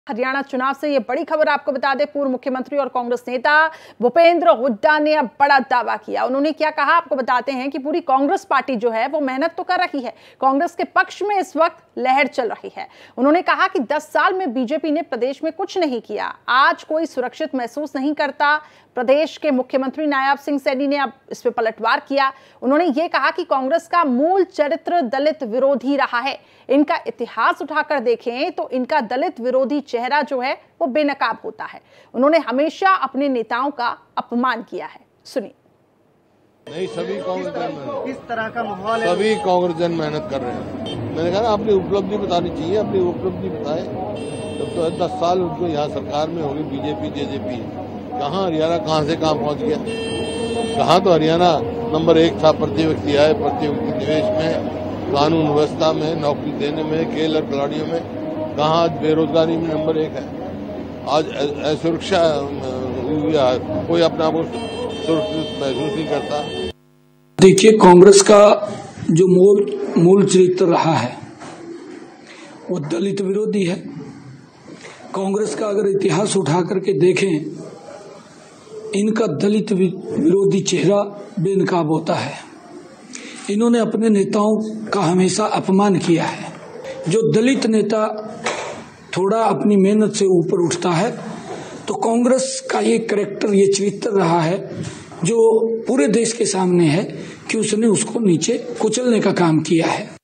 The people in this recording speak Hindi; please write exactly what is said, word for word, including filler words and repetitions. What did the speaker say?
हरियाणा चुनाव से ये बड़ी खबर आपको बता दें, पूर्व मुख्यमंत्री और कांग्रेस नेता भूपेंद्र हुड्डा ने अब बड़ा दावा किया। उन्होंने क्या कहा आपको बताते हैं कि पूरी कांग्रेस पार्टी जो है वो मेहनत तो कर रही है, कांग्रेस के पक्ष में इस वक्त लहर चल रही है। उन्होंने कहा कि दस साल में बीजेपी ने प्रदेश में कुछ नहीं किया, आज कोई सुरक्षित महसूस नहीं करता। प्रदेश के मुख्यमंत्री नायब सिंह सैनी ने अब इस पे पलटवार किया। उन्होंने ये कहा कि कांग्रेस का मूल चरित्र दलित विरोधी रहा है। इनका इतिहास उठाकर देखें तो इनका दलित विरोधी चेहरा जो है वो बेनकाब होता है। उन्होंने हमेशा अपने नेताओं का अपमान किया है। सुनिए। नहीं, सभी कांग्रेस जन किस तरह का माहौल है? सभी कांग्रेस जन मेहनत कर रहे हैं। मैंने कहा ना, अपनी उपलब्धि बतानी चाहिए, अपनी उपलब्धि बताए। जब तो दस साल उनको यहाँ सरकार में होगी बीजेपी जेजेपी, कहाँ हरियाणा कहाँ से कहाँ पहुँच गया। कहाँ तो हरियाणा नंबर एक था प्रति व्यक्ति आय, प्रति व्यक्ति निवेश में, कानून व्यवस्था में, नौकरी देने में, खेल और खिलाड़ियों में। कहाँ आज बेरोजगारी में नंबर एक है। आज असुरक्षा कोई अपना आप सुरक्षित महसूस नहीं करता। देखिए, कांग्रेस का जो मूल मूल चरित्र रहा है वो दलित विरोधी है। कांग्रेस का अगर इतिहास उठा करके देखें, इनका दलित विरोधी चेहरा बेनकाब होता है। इन्होंने अपने नेताओं का हमेशा अपमान किया है। जो दलित नेता थोड़ा अपनी मेहनत से ऊपर उठता है तो कांग्रेस का ये कैरेक्टर, ये चरित्र रहा है जो पूरे देश के सामने है कि उसने उसको नीचे कुचलने का काम किया है।